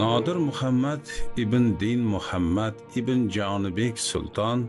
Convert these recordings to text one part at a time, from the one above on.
Nodir Muhammad ibn Din Muhammad ibn Jonibek Sulton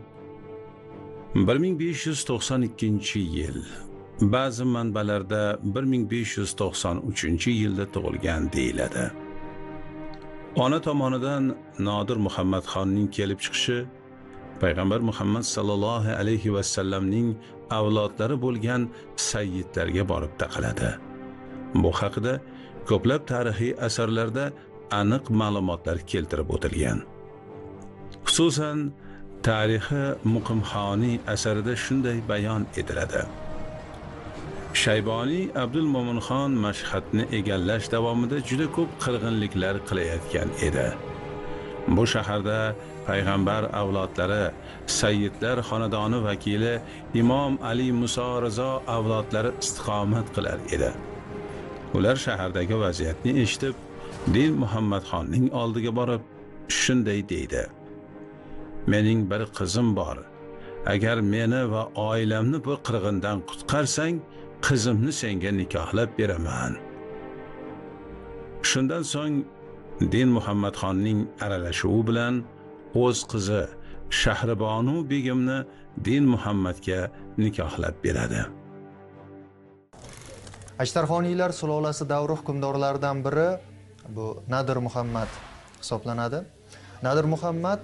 1592-yil, ba'zi manbalarda 1593-yilda tug'ilgan deyiladi. Ona tomonidan Nodir Muhammad xonning kelib chiqishi Payg'ambar Muhammad sallallohu alayhi va sallamning avlodlari bo'lgan sayyidlarga borib taqaladi. Bu haqida ko'plab tarixiy asarlarda aniq ma'lumotlar keltirib o'tilgan. Xususan, tarixi Muqimxoniy asarida shunday bayon etiladi. Shayboniy Abdulmo'minxon Mashhadni egallash davomida juda ko'p qirg'inliklar qilayotgan edi. Bu shaharda payg'ambar avlodlari, sayyidlar xonadoni vakili Imom Ali Muso Rizo avlodlari istiqomat qilar edi. Ular shahardagi vaziyatni eshitib, Din Muhammad xonning oldiga borib, shunday deydi: "Mening bir qizim bor. Agar meni va oilamni bu qirg'indan qutqarsang, qizimni senga nikohlab beraman." Shundan so'ng Din Muhammad xonning aralashuvi bilan o'z qizi Shahribonu begimni Din Muhammadga nikohlab beradi. Ashtarxoniylar sulolasi davri hukmdorlaridan biri bu Nodir Muhammad hisoblanadi. Nodir Muhammad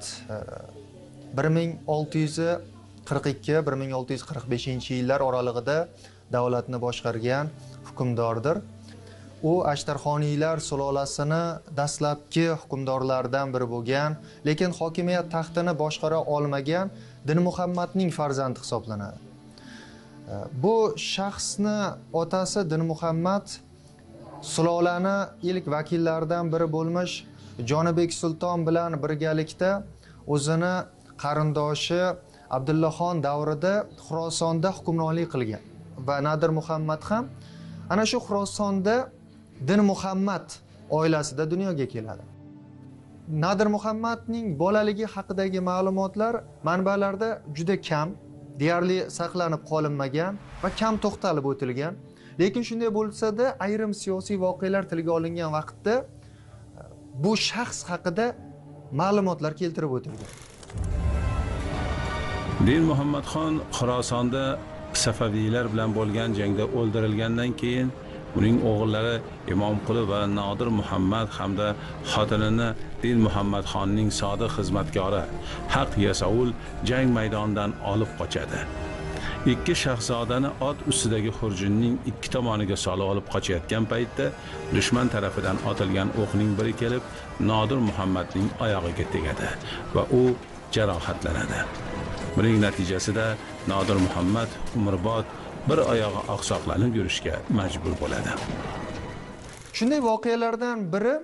1642-1645-yillar oralig'ida davlatni boshqargan hukmdordir. U Ashtarxoniylar sulolasini dastlabki hukmdorlaridan biri bo'lgan, lekin hokimiyat taxtini boshqara olmagan Din Muhammadning farzandi hisoblanadi. Bu shaxsni otasi Din Muhammad sulolani ilk vakillaridan biri bo'lmish Jonibek Sulton bilan birgalikda o'zini qarindoshi Abdullaxon davrida Xurosonda hukmronlik qilgan va Nodir Muhammad ham ana shu Xurosonda Din Muhammad oilasida dunyoga keladi. Nodir Muhammadning bolaligi haqidagi ma'lumotlar manbalarda juda kam, deyarli saqlanib qolinmagan va kam to'xtalib o'tilgan. Lekin shunday bo'lsa-da, ayrim siyosiy voqealar tilga olingan vaqtda bu shaxs haqida ma'lumotlar keltirib o'tilgan. Din Muhammad xon Xorasonda Safaviylar bilan bo'lgan jangda o'ldirilgandan keyin uning o'g'illari Imomquli va Nodir Muhammad hamda xotinini Din Muhammad xonning sodiq xizmatkori Haq Yasovul jang maydonidan olib qochadi. Ikki shahzodani ot ustidagi xurjunning ikki tomoniga solib olib qochayotgan paytda dushman tarafidan otilgan o'qning biri kelib Nodir Muhammadning oyog'iga tegadi va u jarohatlanadi. Buning natijasida Nodir Muhammad umrbod bir oyog'i oqsoqlanib yurishga majbur bo'ladi. Shunday voqealardan biri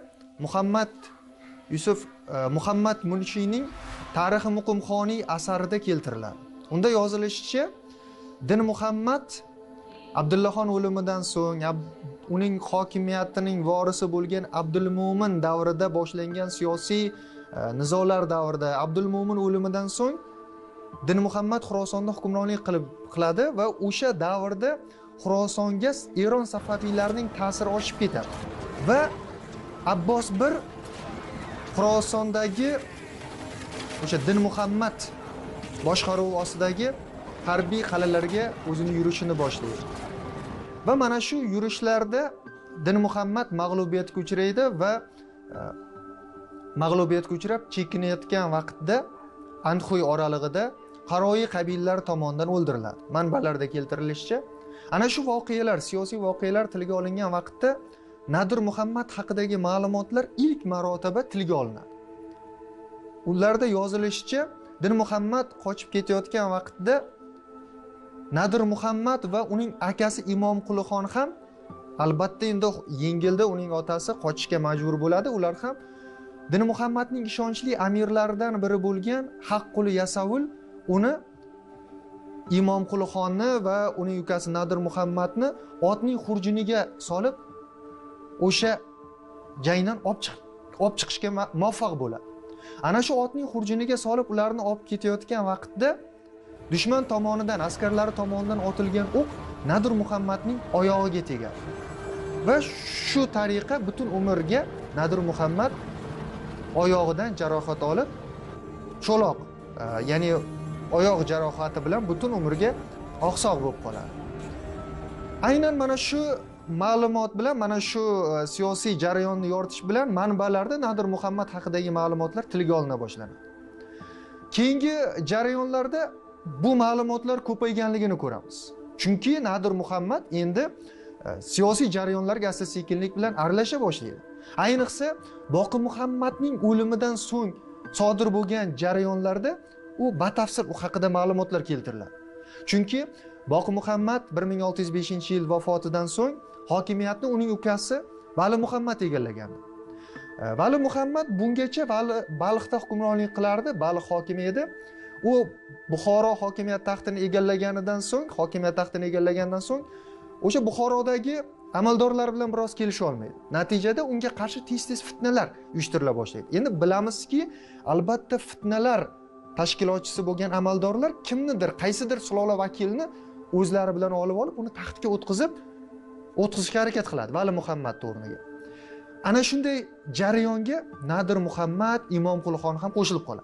Muhammad Munshiyning Tarixi Muqimxoniy asarida keltiriladi. Unda yozilishicha, Din Muhammad Abdullaxon o'limidan so'ng uning hokimiyatining vorisi bo'lgan Abdulmo'min davrida boshlangan siyosiy nizolar davrida Abdulmo'min o'limidan so'ng Din Muhammad Xurosonda hukmronlik qiladi va o'sha davrda Xurosonga Eron Safaviylarining ta'siri oshib ketadi va Abbos I Xurosondagi o'sha Din Muhammad boshqaruvi ostidagi harbiy qal'alarga o'zining yurishini boshlaydi. Va mana shu yurishlarda Din Muhammad mag'lubiyatga uchraydi va mag'lubiyatga uchrab chekinayotgan vaqtda Anxuy oralig'ida Qaroyi qabilalari tomonidan o'ldiriladi. Manbalarda keltirilishicha, ana shu voqealar, siyosiy voqealar tilga olingan vaqtda Nodir Muhammad haqidagi ma'lumotlar ilk marotaba tilga olinadi. Ularda yozilishicha, Din Muhammad qochib ketayotgan vaqtda Nodir Muhammad va uning akasi Imomquli xon ham albatta endi yengilda uning otasi qochishga majbur bo'ladi. Ular ham Din Muhammadning ishonchli amirlaridan biri bo'lgan Haqquli Yasovul uni Imomquli xonni va uning ukasi Nodir Muhammadni otning xurjuniga solib o'sha jangdan olib chiqishga muvaffaq bo'ladi. Ana shu otning xurjuniga solib ularni olib ketayotgan vaqtda dushman tomonidan, askarlari tomonidan otilgan o'q Nodir Muhammadning oyog'iga tegadi. Va shu tariqa butun umrga Nodir Muhammad oyog'idan jarohat olib, cho'loq, ya'ni oyoq jarohati bilan butun umriga oqsoq bo'lib qoladi. Aynan mana shu ma'lumot bilan, mana shu siyosiy jarayonni yoritish bilan manbalarda Nadir Muhammad haqidagi ma'lumotlar tilga olina boshlanadi. Keyingi jarayonlarda bu ma'lumotlar ko'payganligini ko'ramiz. Chunki Nadir Muhammad endi siyosiy jarayonlarga asta-sekinlik bilan aralasha boshlaydi. Ayniqsa Boqi Muhammadning o'limidan so'ng sodir bo'lgan jarayonlarda u batafsil u haqida ma'lumotlar keltiriladi. Chunki Boqi Muhammad 1605-yil vafotidan so'ng hokimiyatni uning ukasi Vali Muhammad egallagandi. Vali Muhammad bungacha Balxda hukmronlik qilardi, Balx hokimi edi. U Buxoro hokimiyat taxtini egallaganidan so'ng, o'sha Buxorodagi amaldorlar bilan biroz kelisha olmaydi. Natijada unga qarshi tez-tez fitnalar uyushtirila boshlaydi. Endi bilamizki, albatta fitnalar tashkilotchisi bo'lgan amaldorlar kimnidir, qaysidir sulola vakilini o'zlari bilan olib, uni taxtga o'tkazishga harakat qiladi Vali Muhammad o'rniga. Ana shunday jarayonga Nadir Muhammad, Imomqulixon ham qo'shilib qoladi.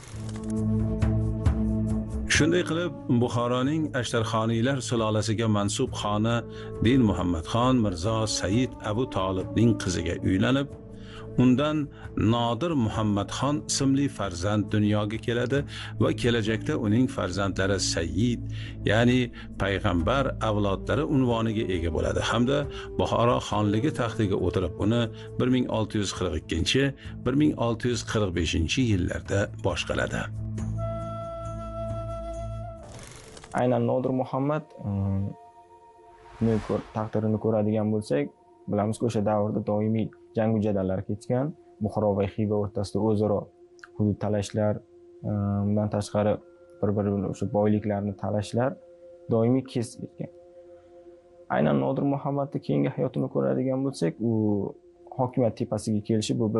Shunday qilib, Buxoroning Ashtarxoniylar sulolasiga mansub xoni Din Muhammadxon Mirzo Said Abu Tolibning qiziga uylanib, undan Nodir Muhammadxon ismli farzand dunyoga keladi va kelajakda uning farzandlari Sayyid, ya'ni payg'ambar avlodlari unvoniga ega bo'ladi hamda Buxoro xonligi taxtiga o'tirib uni 1642-1645-yillarda boshqaradi. Aynan Nodir Muhammad taqdirini ko'radigan bo'lsak, bilamizki, o'sha davrda doimiy jangu jadallar ketgan. Buxoro va Xiva o'rtasida o'zaro hudud talashlar, bundan tashqari bir-birini o'sha boyliklarni talashlar doimiy kesib ketgan. Aynan Nodir Muhammadning keyingi hayotini ko'radigan bo'lsak, u hokimiyat tepasiga kelishi bu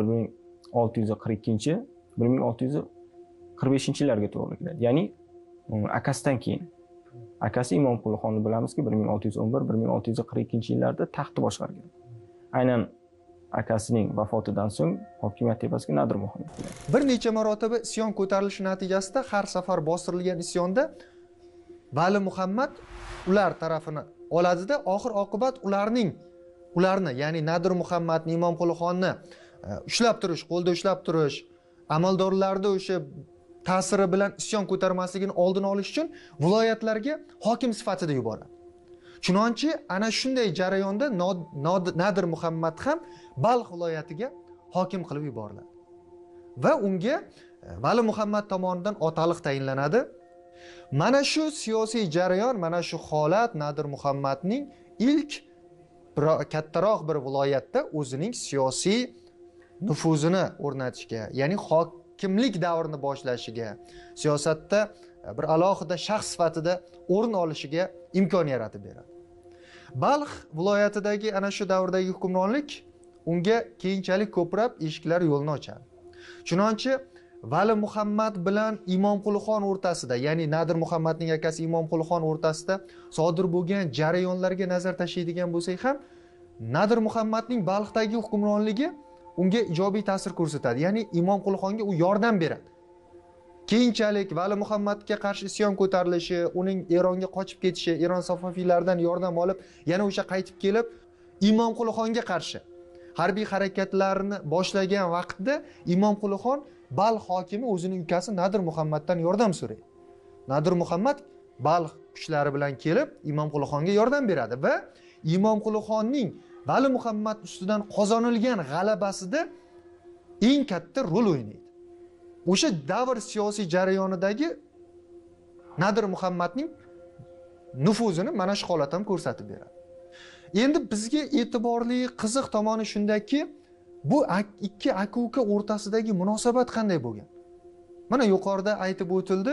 1642-1645-yillarga to'g'ri keladi. Ya'ni akasidan keyin. Akasi Imomqulixonni bilamizki, 1611-1642-yillarda taxtni boshqargan. Aynan akasining vafotidan so'ng hokimiyat tepasiga Nadir Muhammad keladi. Bir necha marotaba isyon ko'tarilishi natijasida har safar bostirilgan isyonda Vali Muhammad ular tarafini oladida, oxir oqibat ularni, ya'ni Nadir Muhammadni, Imomqulixonni qo'lda ushlab turish, amaldorlarda o'sha ta'siri bilan isyon ko'tarmasligini oldini olish uchun viloyatlarga hokim sifatida yuboradi. Chunonchi ana shunday jarayonda Nadir Muhammad ham Balx viloyatiga hokim qilib yuboriladi. Va unga Vali Muhammad tomonidan otaliq tayinlanadi. Mana shu siyosiy jarayon, mana shu holat Nadir Muhammadning ilk kattaroq bir viloyatda o'zining siyosiy nufuzini o'rnatishga, ya'ni kimlik davrini boshlashiga, siyosatda bir alohida shaxs sifatida o'rin olishiga imkon yaratib beradi. Balx viloyatidagi ana shu davrdagi hukmronlik unga keyinchalik ko'plab eshiklar yo'lini ochadi. Chunonchi Vali Muhammad bilan Imomqulixon o'rtasida, ya'ni Nadir Muhammadning akasi Imomqulixon o'rtasida sodir bo'lgan jarayonlarga nazar tashlaydigan bo'lsak ham, Nadir Muhammadning Balxdagi hukmronligi unga ijobiy ta'sir ko'rsatadi. Ya'ni Imomqulixonga u yordam beradi. Keyinchalik Vali Muhammadga qarshi isyon ko'tarilishi, uning Eronga qochib ketishi, Eron Safaviylardan yordam olib, yana o'sha qaytib kelib, Imomqulixonga qarshi harbiy harakatlarni boshlagan vaqtda Imomqulixon Balx hokimi o'zining ukasi Nadir Muhammaddan yordam so'raydi. Nadir Muhammad Balx kuchlari bilan kelib Imomqulixonga yordam beradi va Imomqulixonning Vali Muhammad ustidan qozonilgan g'alabasida eng katta rol o'ynaydi. O'sha davr siyosiy jarayonidagi Nadir Muhammadning nufuzini mana shu holat ham ko'rsatib beradi. Endi bizga e'tiborli, qiziq tomoni shundaki, bu ikki aka-uka o'rtasidagi munosabat qanday bo'lgan? Mana yuqorida aytib o'tildi,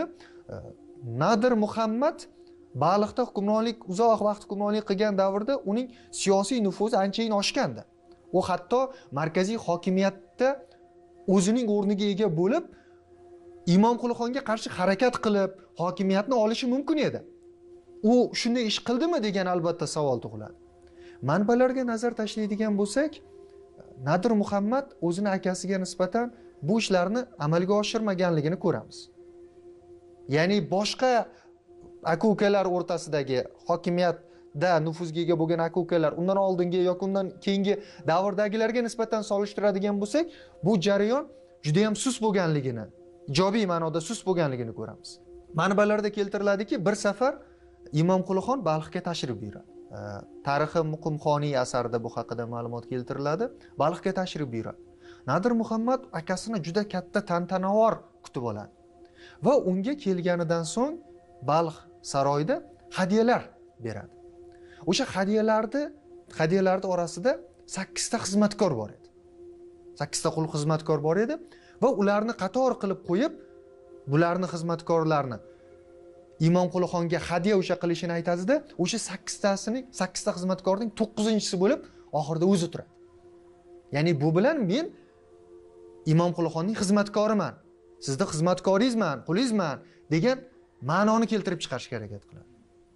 Nadir Muhammad Balxda uzoq vaqt hukmronlik qilgan davrda uning siyosiy nufuzi anchayin oshgandi. U hatto markaziy hokimiyatda o'zining o'rniga ega bo'lib, Imomqulixonga qarshi harakat qilib, hokimiyatni olishi mumkin edi. U shunday ish qildimi degan albatta savol tug'iladi. Manbalarga nazar tashlaydigan bo'lsak, Nadir Muhammad o'zini akasiga nisbatan bu ishlarni amalga oshirmaganligini ko'ramiz. Ya'ni boshqa aka-ukalar o'rtasidagi hokimiyatda nufuzga ega bo'lgan aka-ukalar undan oldingi yoki undan keyingi davrdagilarga nisbatan solishtiradigan bo'lsak, bu jarayon juda ham sust bo'lganligini, ijobiy ma'noda sust bo'lganligini ko'ramiz. Manbalarda keltiriladiki, bir safar Imom Qulixon Balxga tashrif buyuradi. Tarixi Muqimxoniy asarida bu haqida ma'lumot keltiriladi. Balxga tashrif buyuradi. Nadir Muhammad akasini juda katta tantanavor kutib oladi. Va unga kelganidan so'ng Balx saroyida hadyalar beradi. O'sha hadyalarning orasida 8 ta xizmatkor bor edi. 8 ta qul xizmatkor bor edi va ularni qator qilib qo'yib, bularni xizmatkorlarni Imom Qulixonga hadya o'sha qilishini aytadi-da, o'sha 8 ta xizmatkorning 9-chisi bo'lib, oxirida o'zi turadi. Ya'ni bu bilan men Imom Qulixonning xizmatkoriman, sizda xizmatkoringizman, qulingizman degan ma'noni keltirib chiqarishga harakat qiladi.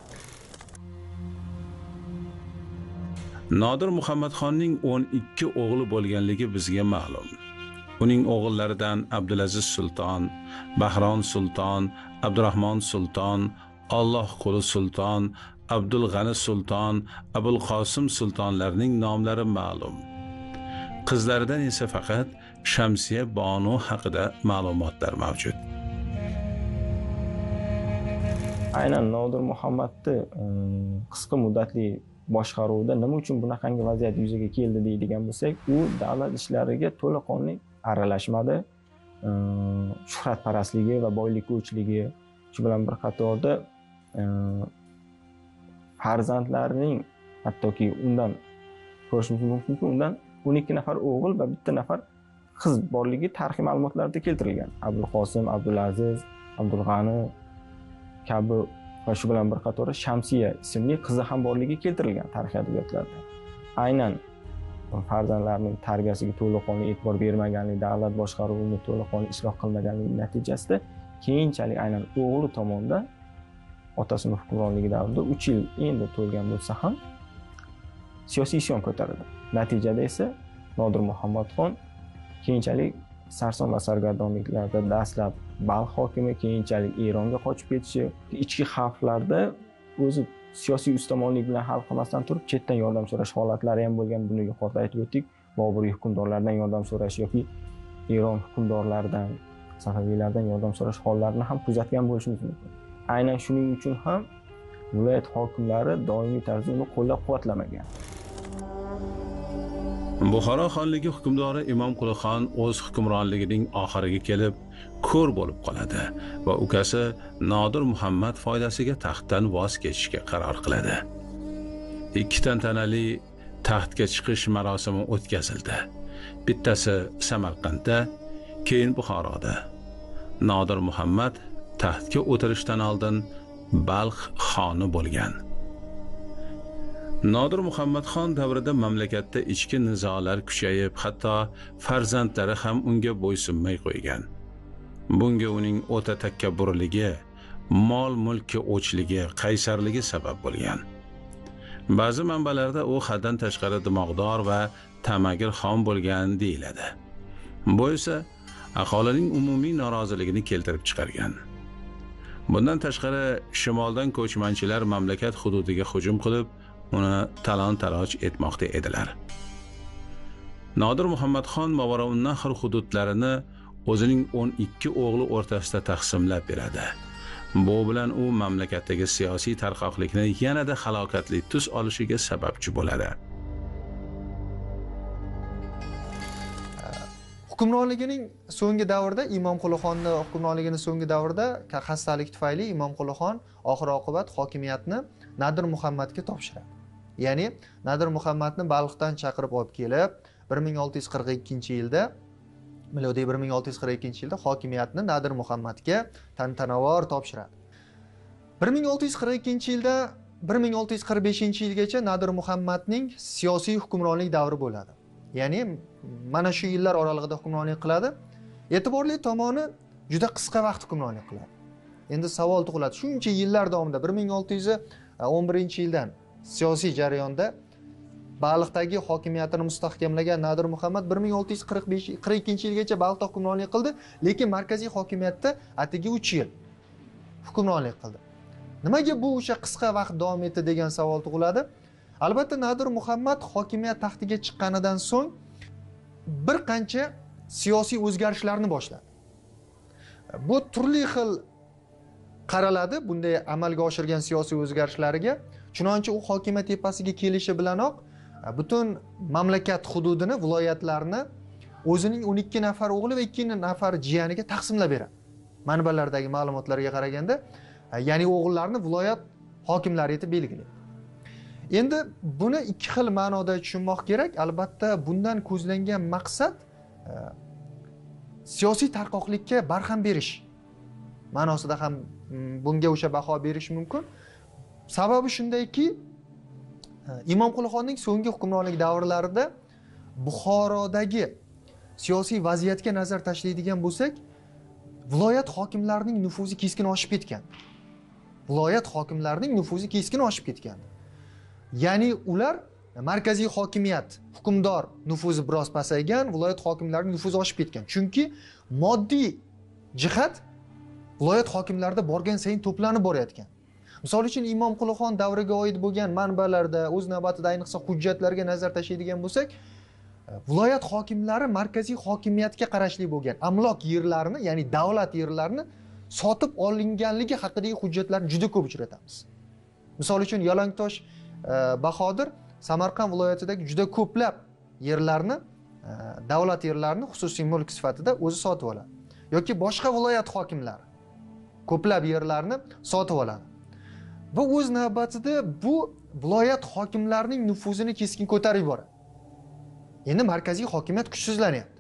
Nodir Muhammadxonning 12 o'g'li bo'lganligi bizga ma'lum. Uning o'g'illaridan Abdulaziz sulton, Bahron sulton, Abdurahmon sulton, Alloh quli sulton, Abdul G'ani sulton, Abul Qosim sultonlarning nomlari ma'lum. Qizlaridan esa faqat Shamsiya Bonu haqida ma'lumotlar mavjud. Aynan Nodir Muhammadni qisqa muddatli boshqaruvida nima uchun bunaqangi vaziyat yuzaga keldi deydigan bo'lsak, u davlat ishlariga to'laqonli aralashmadi. Shuhratparastligi va boylikko'chligi, shu bilan bir qatorda farzandlarining, hattoki undan ko'rishimiz mumkinki, undan 12 nafar o'g'il va 1 nafar qiz borligi tarixiy ma'lumotlarda keltirilgan. Abdul Qosim, Abdulaziz, Abdul G'ani kabi va shu bilan bir qatorda Shamsiya ismli qizi ham borligi keltirilgan tarix adabiyotlarida. Aynan farzandlarining tarbiyasiga to'laqonli e'tibor bermaganligi, davlat boshqaruvini to'laqonli isloh qilmaganligi natijasida keyinchalik aynan o'g'li tomonidan otasining hukmronligi davrida 3 yil endi to'lgan bo'lsa ham siyosiy isyon ko'tarildi. Natijada esa Nodir Muhammadxon keyinchalik sarson va sargardonliklarda dastlab Balx hokimi, keyinchalik Eronga qochib ketishi, ichki xavflarda o'zi siyosiy ustamonlik bilan hal qilmasdan turib chetdan yordam so'rash holatlari ham bo'lgan. Buni yuqorida aytib o'tdik. Boburiy hukmdorlardan yordam so'rash yoki Eron hukmdorlaridan, Safaviylardan yordam so'rash holatlarini ham kuzatgan bo'lishimiz mumkin. Aynan shuning uchun ham viloyat hokimlari doimiy tarzda uni qo'llab-quvvatlamagan. Buxoro xonligi hukmdori Imom Qulixon o'z hukmronligining oxiriga kelib ko'r bo'lib qoladi va ukasi Nodir Muhammad foydasiga taxtdan voz kechishga qaror qiladi. 2 tantanali taxtga chiqish marosimi o'tkazildi. Bittasi Samarqandda, keyin Buxoroda. Nodir Muhammad taxtga o'tirishdan oldin Balx xoni bo'lgan. Nodir Muhammadxon davrida mamlakatda ichki nizolar kuchayib, hatto farzandlari ham unga bo'ysunmay qo'ygan. Bunga uning o'ta takabburligi, mol-mulkka o'chligi, qaysarligi sabab bo'lgan. Ba'zi manbalarda u haddan tashqari dimog'dor va tamagir xon bo'lgan deyiladi. Bu esa aholining umumiy noroziligini keltirib chiqargan. Bundan tashqari shimoldan ko'chmanchilar mamlakat hududiga hujum qilib, uni talon-taroj etmoqda edilar. Nodir Muhammadxon Movarounnahar hududlarini o'zining 12 o'g'li o'rtasida taqsimlab beradi. Bu bilan u mamlakatdagi siyosiy tarqoqlikni yanada halokatli tus olishiga sababchi bo'ladi. Hukmronligining so'nggi davrida, Imom Qulixonning hukmronligining so'nggi davrida xastalik tufayli Imom Qulixon oxir-oqibat hokimiyatni Nadir Muhammadga topshiradi. Ya'ni Nadir Muhammadni Balxdan chaqirib olib kelib, 1642-yilda, milodiy 1642-yilda hokimiyatni Nadir Muhammadga tantanavor topshiradi. 1642-yilda 1645-yilgacha Nadir Muhammadning siyosiy hukmronlik davri bo'ladi. Ya'ni mana shu yillar oralig'ida hukmronlik qiladi. E'tiborli tomoni juda qisqa vaqt hukmronlik qiladi. Endi savol tug'iladi, shuncha yillar davomida 1611-yildan siyosiy jarayonda Baliqdagi hokimiyatini mustahkamlagan Nadir Muhammad 1642-yilgacha Baliqda hukmronlik qildi, lekin markaziy hokimiyatda atigi 3 yil hukmronlik qildi. Nimaga bu o'sha qisqa vaqt davom etdi degan savol tug'iladi. Albatta Nadir Muhammad hokimiyat taxtiga chiqqanidan so'ng bir qancha siyosiy o'zgarishlarni boshladi. Bu turli xil qaraladi bunday amalga oshirgan siyosiy o'zgarishlarga. Chunonchi u hokimiyat tepasiga kelishi bilanoq butun mamlakat hududini, viloyatlarni o'zining 12 nafar o'g'li va 2 nafar jiyaniga taqsimlab beradi. Manbalardagi ma'lumotlarga qaraganda, ya'ni o'g'illarni viloyat hokimlari etib belgilaydi. Endi buni ikki xil ma'noda tushunmoq kerak. Albatta bundan ko'zlangan maqsad siyosiy tarqoqlikka barham berish ma'nosida ham bunga o'sha baho berish mumkin. Sababi shundayki, Imomquli Xonning so'nggi hukmronlik davrlarida Buxorodagi siyosiy vaziyatga nazar tashlaydigan bo'lsak, viloyat hokimlarining nufuzi keskin oshib ketgan. Viloyat hokimlarining nufuzi keskin oshib ketgan. Ya'ni ular markaziy hokimiyat, hukmdor nufuzi biroz pasaygan, viloyat hokimlarining nufuzi oshib ketgan. Chunki moddiy jihat viloyat hokimlarida borgan sayin to'planib borayotgan. Misol uchun Imomquli Xon davriga oid bo'lgan manbalarda, o'z navbatida ayniqsa hujjatlarga nazar tashlaydigan bo'lsak, viloyat hokimlari markaziy hokimiyatga qarashli bo'lgan amlok yerlarini, ya'ni davlat yerlarini sotib olinganligi haqidagi hujjatlarni juda ko'p uchratamiz. Misol uchun Yalangtosh Bahodir Samarqand viloyatidagi juda ko'plab yerlarni, davlat yerlarini xususiy mulk sifatida o'zi sotib oladi. Yoki boshqa viloyat hokimlari ko'plab yerlarni sotib oladi. Va o'z navbatida bu viloyat hokimlarining nufuzini keskin ko'tarib yuboradi. Endi markaziy hokimiyat kuchsizlanyapti.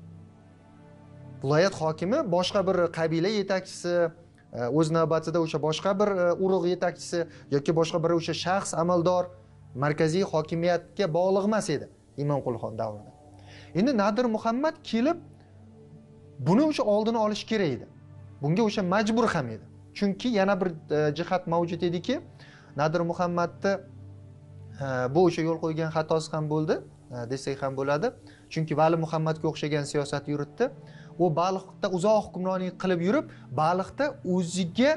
Viloyat hokimi boshqa bir qabila yetakchisi, o'z navbatida o'sha boshqa bir urug' yetakchisi yoki boshqa bir o'sha shaxs amaldor markaziy hokimiyatga bog'liq emas edi Imomquli Xon davrida. Endi Nadir Muhammad kelib buni o'sha oldini olish kerak edi. Bunga o'sha majbur ham edi. Chunki yana bir jihat mavjud ediki, Nadir Muhammadni bu o'sha yo'l qo'ygan xatosi ham bo'ldi, desak ham bo'ladi. Chunki Vali Muhammadga o'xshagan siyosat yuritdi. U Baliqda uzoq hukmronlik qilib yurib, Baliqda o'ziga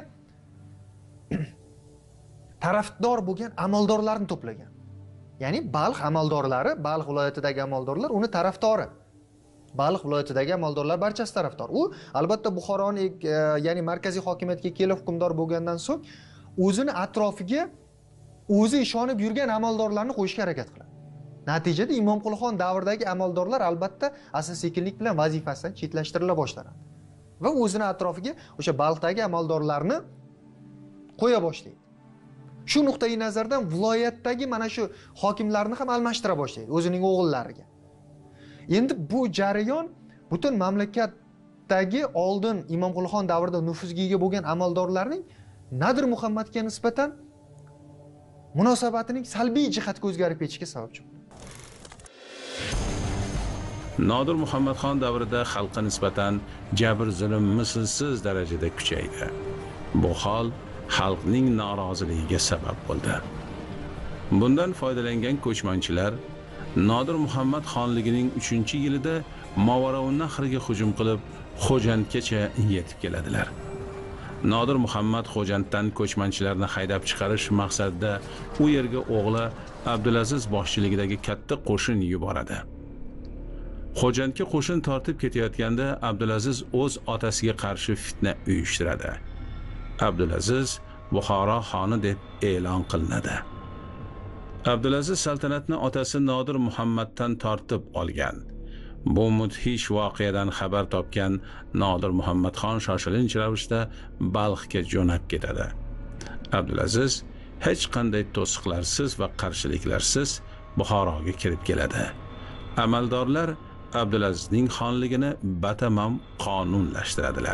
tarafdor bo'lgan amaldorlarni to'plagan. Ya'ni Baliq amaldorlari, Baliq viloyatidagi amaldorlar uni tarafdori. Baliq viloyatidagi amaldorlar barchasi tarafdor. U albatta Buxoroni, ya'ni markaziy hokimiyatga kelib hukmdor bo'lgandan so'ng o'zini atrofiga o'zi ishonib yurgan amaldorlarni qo'yishga harakat qiladi. Natijada Imomquli Xon davridagi amaldorlar albatta asta-sekinlik bilan vazifasidan chetlashtirila boshlanadi. Va o'zini atrofiga o'sha Baliqdagi amaldorlarni qo'ya boshlaydi. Shu nuqtai nazardan viloyatdagi mana shu hokimlarni ham almashtira boshlaydi o'zining o'g'illariga. Endi bu jarayon butun mamlakatdagi oldin Imomquli Xon davrida nufuzga ega bo'lgan amaldorlarning Nadir Muhammadga nisbatan munosabatining salbiy jihatga o'zgarib ketishiga sababchi bo'ldi. Nodir Muhammad Xon davrida xalqqa nisbatan jabr zulm mislsiz darajada kuchaydi. Bu hol xalqning noroziligiga sabab bo'ldi. Bundan foydalangan ko'chmanchilar Nodir Muhammad xonligining 3-yilida Movarounnahrga hujum qilib, Xo'jandgacha yetib keladilar. Nodir Muhammad Xo'janddan ko'chmanchilarni haydab chiqarish maqsadida u yerga o'g'li Abdulaziz boshchiligidagi katta qo'shin yuboradi. Xo'jandga qo'shin tortib ketayotganda Abdulaziz o'z otasiga qarshi fitna uyushtiradi. Abdulaziz Buxoro xoni deb e'lon qilinadi. Abdulaziz saltanatni otasi Nodir Muhammaddan tortib olgan. Bu mudhish voqeadan xabar topgan Nodir Muhammad Xon shoshilinch ravishda Balxga jo'nab ketadi. Abdulaziz hech qanday to'siqlarsiz va qarshiliklarsiz Buxoroga kirib keladi. Amaldorlar Abdulazizning xonligini batamom qonunlashtiradilar.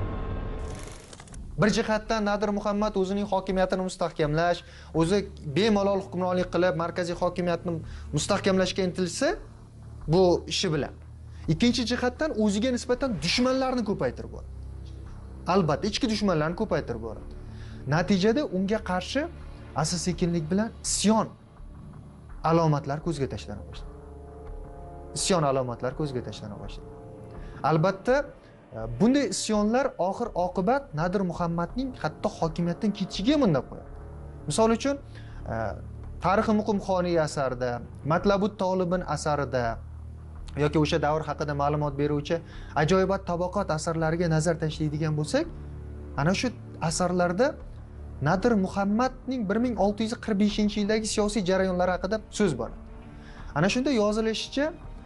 Bir jihatdan Nadir Muhammad o'zining hokimiyatini mustahkamlash, o'zi bemalol hukmronlik qilib markaziy hokimiyatni mustahkamlashga intilsa, bu ishi bilan. Ikkinchi jihatdan o'ziga nisbatan dushmanlarni ko'paytirib boradi. Albatta, ichki dushmanlarni ko'paytirib boradi. Natijada unga qarshi asta-sekinlik bilan isyon alomatlar ko'zga tashlana boshladi. Isyon alomatlari ko'zga tashlana boshladi. Albatta, bunday isyonlar oxir oqibat Nadir Muhammadning hatto hokimiyatdan ketishiga ham undab qo'yadi. Misol uchun, Tarixi Muqimxoniy asarida, Matlabut Tolibin asarida yoki o'sha davr haqida ma'lumot beruvchi Ajoyibat tabaqat asarlariga nazar tashlaydigan bo'lsak, ana shu asarlarda Nadir Muhammadning 1645-yildagi siyosiy jarayonlari haqida so'z bor. Ana shunda yozilishicha,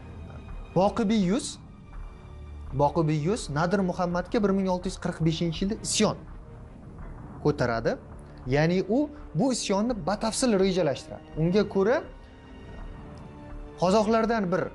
Boqibiy Yuz Nadir Muhammadga 1645-yilda isyon ko'taradi. Ya'ni u bu isyonni batafsil rejalashtiradi. Unga ko'ra qozoqlardan bir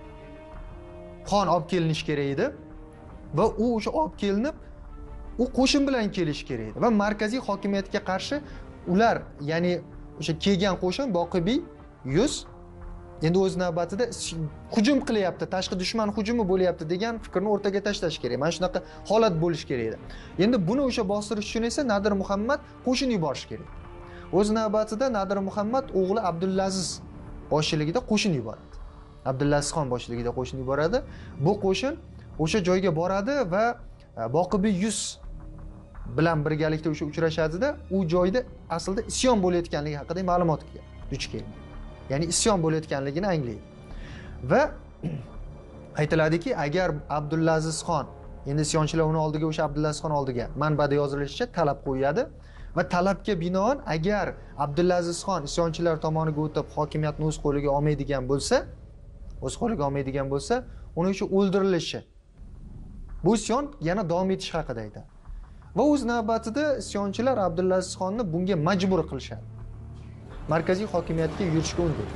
xon olib kelinish kerak edi va u o'sha olib kelinib, u qo'shin bilan kelish kerak edi va markaziy hokimiyatga qarshi ular, ya'ni o'sha kelgan qo'shin Boqibiy Yuz endi o'z navbatida hujum qilyapti, tashqi dushman hujumi bo'lyapti degan fikrni o'rtaga tashlash kerak. Mana shunaqa holat bo'lish kerak edi. Endi buni o'sha bostirish uchun esa Nadir Muhammad qo'shin yuborish kerak. O'z navbatida Nadir Muhammad o'g'li Abdullaziz boshchiligida qo'shin yuboradi. Abdulazizxon boshchiligida qo'shin yuboradi. Bu qo'shin o'sha joyga boradi va Boqibiy Yuz bilan birgalikda o'sha uchrashadida, u joyda aslida isyon bo'layotganligi haqida ma'lumotga duch keladi. Ya'ni isyon bo'layotganligini anglaydi. Va aytiladiki, agar Abdulazizxon, endi isyonchilar uni oldiga, o'sha Abdulazizxon oldiga manbada yozilishicha talab qo'yadi va talabga binoan agar Abdulazizxon isyonchilar tomoniga o'tib hokimiyatni o'z qo'liga olmaydigan bo'lsa, uni o'sha o'ldirilishi, bu isyon yana davom etish haqida aytadi. Va o'z navbatida isyonchilar Abdulazizxonni bunga majbur qilishadi. Markaziy hokimiyatga yurishga undaydi.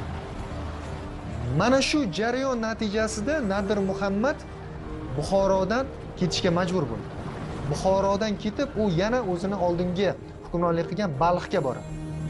Mana shu jarayon natijasida Nadir Muhammad Buxorodan ketishga majbur bo'ldi. Buxorodan ketib, u yana o'zini oldingi hukmronlik qilgan Balxga boradi.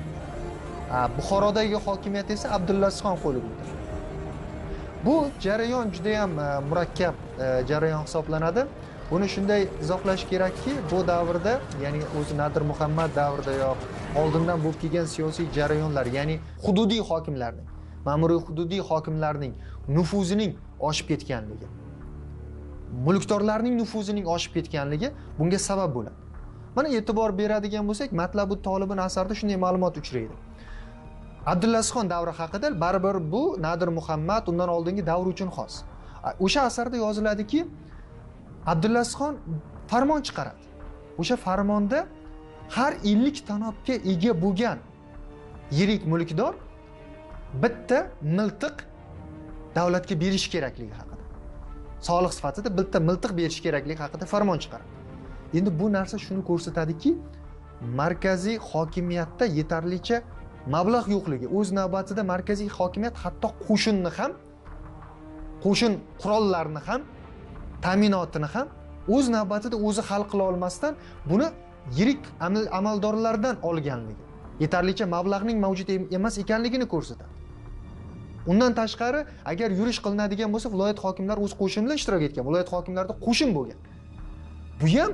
Buxorodagi hokimiyat esa Abdulazizxon qo'liga o'tadi. Bu jarayon juda ham murakkab jarayon hisoblanadi. Buni shunday izohlash kerakki, bu davrda, ya'ni o'zi Nadir Muhammad davridayoq oldindan bo'lib kelgan siyosiy jarayonlar, ya'ni hududiy hokimlarning, ma'muriy hududiy hokimlarning nufuzining oshib ketganligi, mulkdorlarning nufuzining oshib ketganligi bunga sabab bo'ladi. Mana e'tibor beradigan bo'lsak, Matlabut Tolibin asarida shunday ma'lumot uchraydi. Abdulazizxon davri haqida baribir bu Nadir Muhammad undan oldingi davr uchun xos. O'sha asarda yoziladiki, Abdulazizxon farmon chiqaradi. O'sha farmonda har 50 tanobga ega bo'lgan yirik mulkdor bitta miltiq davlatga berish kerakligi haqida, soliq sifatida bitta miltiq berish kerakligi haqida farmon chiqaradi. Endi bu narsa shuni ko'rsatadiki, markaziy hokimiyatda yetarlicha mablag' yo'qligi. O'z navbatida markaziy hokimiyat hatto qo'shin qurollarni ham, ta'minotini ham o'z navbatida o'zi hal qila olmasdan buni yirik amaldorlardan olganligi, yetarlicha mablag'ning mavjud emas ekanligini ko'rsatadi. Undan tashqari, agar yurish qilinadigan bo'lsa, viloyat hokimlari o'z qo'shin bilan ishtirok etgan, viloyat hokimlarida qo'shin bo'lgan. Bu ham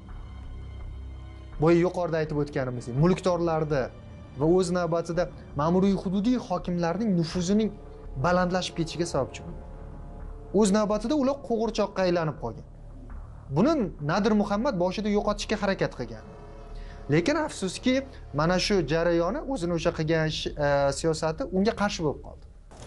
boya yuqorida aytib o'tganimizdek, mulkdorlarda va o'z navbatida ma'muriy hududiy hokimlarning nufuzining balandlashib ketishiga sababchi bo'lgan. O'z navbatida ular qo'g'irchoqqa aylanib qolgan. Buni Nadir Muhammad boshida yo'qotishga harakat qilgan. Lekin afsuski, mana shu jarayoni, o'zini o'sha qilgan siyosati unga qarshi bo'lib qoldi.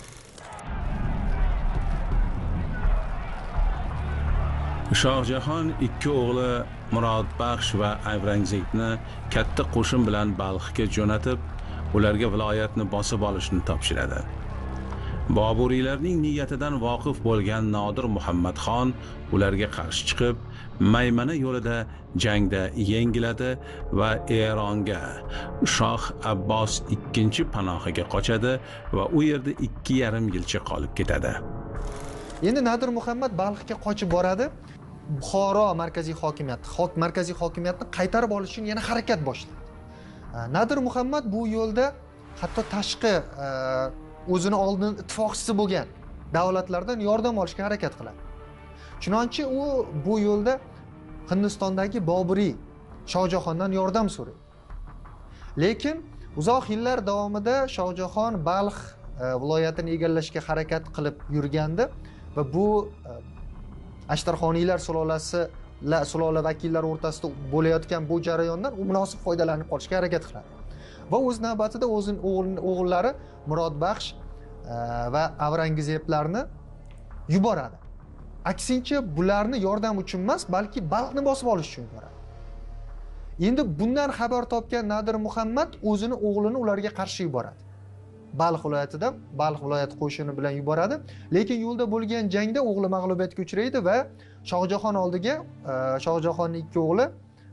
Shohjahon ikki o'g'li Murodbaxsh va Avrangzebni katta qo'shin bilan Balxga jo'natib, ularga viloyatni bosib olishni topshiradi. Boburiylarning niyatidan voqif bo'lgan Nodir Muhammadxon ularga qarshi chiqib, Maymana yo'lida jangda yengiladi va Eronga, Shoh Abbos II panohiga qochadi va u yerda 2,5 yilcha qolib ketadi. Endi Nadir Muhammad Balxga qochib boradi. Buxoro markaziy hokimiyatni qaytarib olish uchun yana harakat boshlaydi. Nadir Muhammad bu yo'lda hatto tashqi o'zini oldin ittifoqchisi bo'lgan davlatlardan yordam olishga harakat qiladi. Chunonchi u bu yo'lda Hindistondagi Boburiy Shohjahondan yordam so'raydi. Lekin uzoq yillar davomida Shohjahon Balx viloyatini egallashga harakat qilib yurgandi va bu Ashtarxoniylar sulola vakillari o'rtasida bo'layotgan bu jarayondan u munosib foydalanib qolishga harakat qiladi. Va o'z navbatida o'g'illari Murodbaxsh va Avrangzeblarni yuboradi. Aksincha bularni yordam uchun emas, balki Balxni bosib olish uchun yuboradi. Endi bundan xabar topgan Nadir Muhammad o'zini o'g'lini ularga qarshi yuboradi. Balx viloyatida Balx viloyat qo'shini bilan yuboradi, lekin yo'lda bo'lgan jangda o'g'li mag'lubiyatga uchraydi va Shohjahon oldiga Shohjahonning ikki o'g'li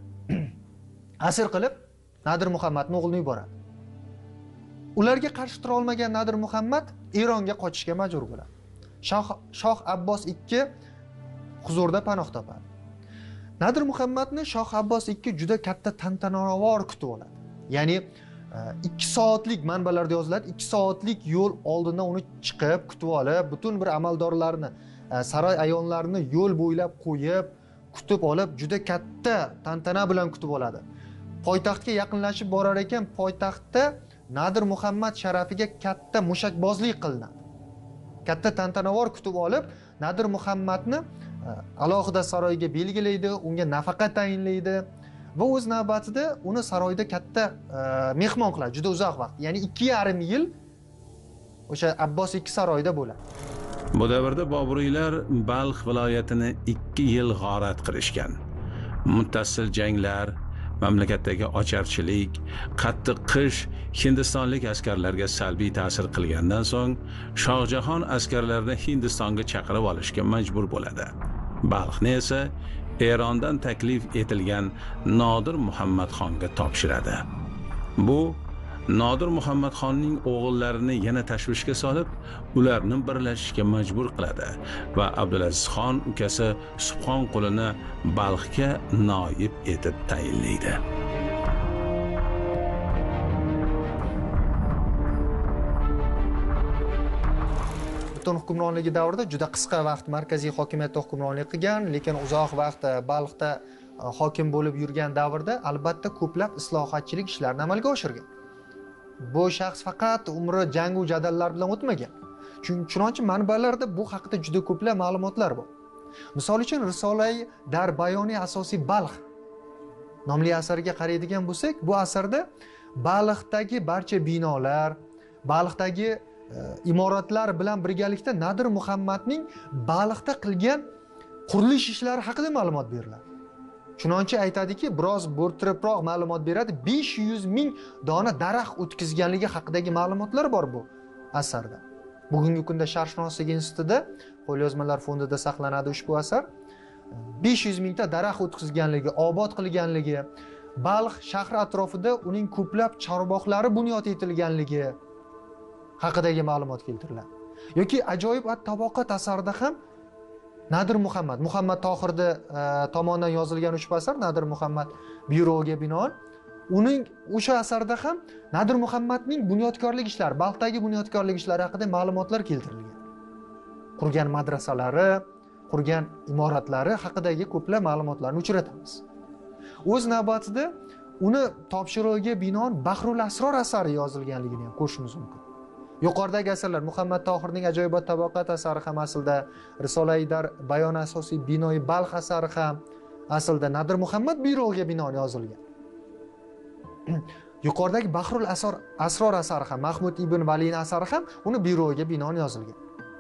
asir qilib Nadir Muhammadning o'g'lini yuboradi. Ularga qarshi tura olmagan Nadir Muhammad Eronga qochishga majbur bo'ladi. Shoh Abbos II huzurida panoh topadi. Nadir Muhammadni Shoh Abbos II juda katta tantanavor kutib oladi. Ya'ni 2 soatlik, manbalarda yoziladi, 2 soatlik yo'l oldindan uni chiqib kutib olib, butun bir amaldorlarni, saroy ayonlarini yo'l bo'ylab qo'yib, kutib olib, juda katta tantana bilan kutib oladi. Poytaxtga yaqinlashib borar ekan, poytaxtda Nadir Muhammad sharafiga katta mushakbozlik qilinadi. Katta tantanavor kutib olib, Nadir Muhammadni alohida saroyga belgilaydi, unga nafaqa tayinlaydi va o'z navbatida uni saroyda katta mehmon qiladi juda uzoq vaqt. Ya'ni 2,5 yil o'sha Abbos II saroyida bo'ladi. Bu davrda Boburiylar Balx viloyatini 2 yil g'arat qilishgan. Muttassil janglar, mamlakatdagi ocharchilik, qattiq qish hindistonlik askarlarga salbiy ta'sir qilgandan so'ng Shohjahon askarlarini Hindistonga chaqirib olishga majbur bo'ladi. Balxni esa Erondan taklif etilgan Nodir Muhammad xonga topshiradi. Bu Nodir Muhammad xonning o'g'illarini yana tashvishga solib, ularni birlashishga majbur qiladi va Abdulaziz xon ukasi Subhon qulini Balxga noyib etib tayinlaydi. Butun hukmronligi davrida juda qisqa vaqt markaziy hokimiyatda hukmronlik qilgan, lekin uzoq vaqt Balxda hokim bo'lib yurgan davrda albatta ko'plab islohotchilik ishlarini amalga oshirgan. Bu shaxs faqat umri jangu jadallar bilan o'tmagan. Chunonchi manbalarda bu haqida juda ko'plab ma'lumotlar bor. Misol uchun Risolai Dar Bayoni asosiy Balx nomli asarga qaraydigan bo'lsak, bu asarda Balxdagi barcha binolar, Balxdagi imoratlar bilan birgalikda Nadir Muhammadning Balxda qilgan qurilish ishlari haqida ma'lumot beriladi. Chunonchi aytadiki, biroz bo'rtiriproq ma'lumot beradi. 500 ming dona daraxt o'tkazganligi haqidagi ma'lumotlar bor bu asarda. Bugungi kunda Sharqshunoslik institutida qo'lyozmalar fondida saqlanadi ushbu asar. 500 mingta daraxt o'tkazganligi, obod qilganligi, Balx shahri atrofida uning ko'plab chorbog'lari bunyod etilganligi haqidagi ma'lumot keltiriladi. Yoki ajoyib at-Tabaqat asarida ham Nadir Muhammad Tohirda tomonidan yozilgan ushbu asar Nadir Muhammad byuroga binoan uning o'sha asarda ham Nadir Muhammadning bunyodkorlik ishlari, Balxdagi bunyodkorlik ishlari haqida ma'lumotlar keltirilgan. Qurgan madrasalari, qurgan imoratlari haqidagi ko'plab ma'lumotlarni uchratamiz. O'z navbatida uni topshirig'iga binoan Bahrul Asror asari yozilganligini ham ko'rishimiz mumkin. Yuqoridagi asarlar Muhammad Tohirning Ajoyibot Tabaqat asari ham aslida, Risolai Dar Bayon asosiy Binoi Balx asari ham aslida Nadir Muhammad byuroga binoan yozilgan. Yuqoridagi Bahrul Asror asari ham Mahmud ibn Valining asari ham uni byuroga binoan yozilgan.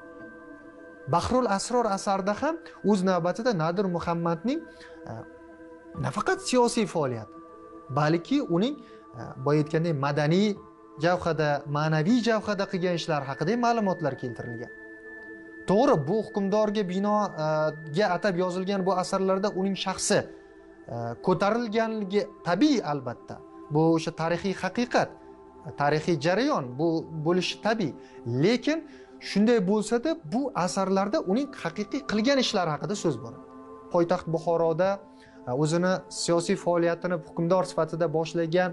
Bahrul Asror asarida ham o'z navbatida Nadir Muhammadning nafaqat siyosiy faoliyati, balki uning boya aytgandek madaniy javhada, ma'naviy javhada qilgan ishlar haqida ma'lumotlar keltirilgan. To'g'ri, bu hukmdorga binoga atab yozilgan bu asarlarda uning shaxsi ko'tarilganligi tabiiy albatta. Bu o'sha tarixiy haqiqat, tarixiy jarayon bu bo'lishi tabiiy. Lekin shunday bo'lsa-da, bu asarlarda uning haqiqiy qilgan ishlari haqida so'z bor. Poytaxt Buxoroda o'zini siyosiy faoliyatini hukmdor sifatida boshlagan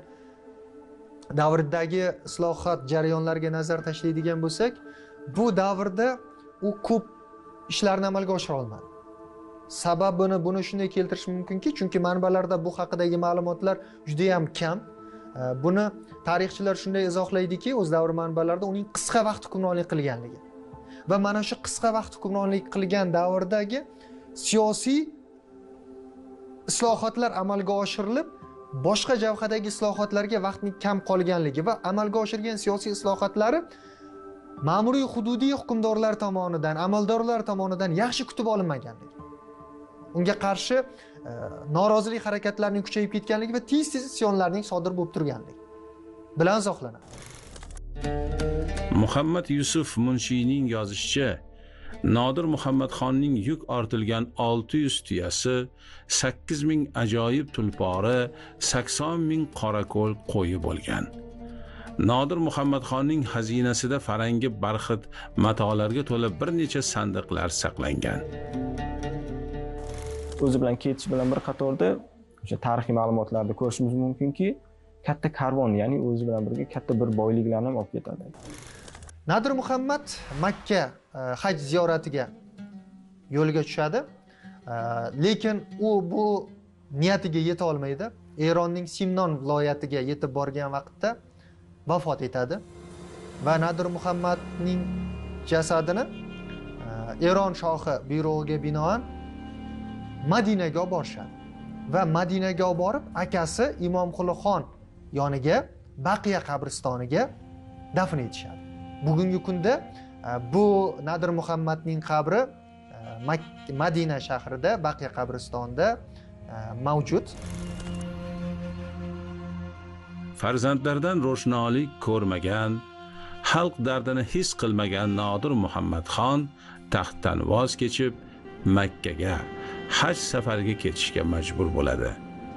davrdagi islohot jarayonlariga nazar tashlaydigan bo'lsak, bu davrda u ko'p ishlarni amalga oshira olmadi. Sababini buni shunday keltirish mumkinki, chunki manbalarda bu haqidagi ma'lumotlar juda ham kam. Buni tarixchilar shunday izohlaydiki, o'z davri manbalarida uning qisqa vaqt hukmronlik qilganligi va mana shu qisqa vaqt hukmronlik qilgan davrdagi siyosiy islohotlar amalga oshirilib, boshqa jabhadagi islohotlarga vaqtning kam qolganligi va amalga oshirgan siyosiy islohotlari ma'muriy hududiy hukmdorlar tomonidan, amaldorlar tomonidan yaxshi kutib olinmaganligi, unga qarshi norozilik harakatlarining kuchayib ketganligi va tez-tez isyonlarning sodir bo'lib turganligi bilan izohlanadi. Muhammad Yusuf Munshiyning yozishicha, Nodir Muhammadxonning yuk ortilgan 600 tuyasi, 8000 ajoyib tulpori, 80 000 qorako'l qo'yi bo'lgan. Nodir Muhammadxonning xazinasida farangi barxit matolarga to'la bir necha sandiqlar saqlangan. O'zi bilan ketish bilan bir qatorda o'sha tarixiy ma'lumotlarda ko'rishimiz mumkinki, katta karvon, ya'ni o'zi bilan birga katta bir boyliklarni ham olib ketadi. Nodir Muhammad Makka haj ziyoratiga yo'lga tushadi, lekin u bu niyatiga yeta olmaydi. Eronning Simnon viloyatiga yetib borgan vaqtda vafot etadi va Nodir Muhammadning jasadini Eron shohi buyrug'iga binoan Madinaga olib borishadi va Madinaga olib borib akasi Imom Qulixon yoniga Baqiya qabristoniga dafn etishadi. Bugungi kunda bu Nodir Muhammadning qabri Madina shahrida Baqiya qabristonida mavjud. Farzandlardan ro'shnolik ko'rmagan, xalq dardini his qilmagan Nodir Muhammadxon taxtdan voz kechib Makkaga haj safariga ketishga majbur bo'ladi.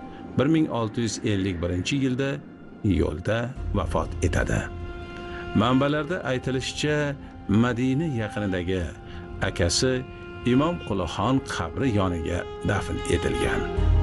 1651-yilda yo'lda vafot etadi. Manbalarda aytilishicha, Madina yaqinidagi akasi Imom Qulixon qabri yoniga dafn etilgan.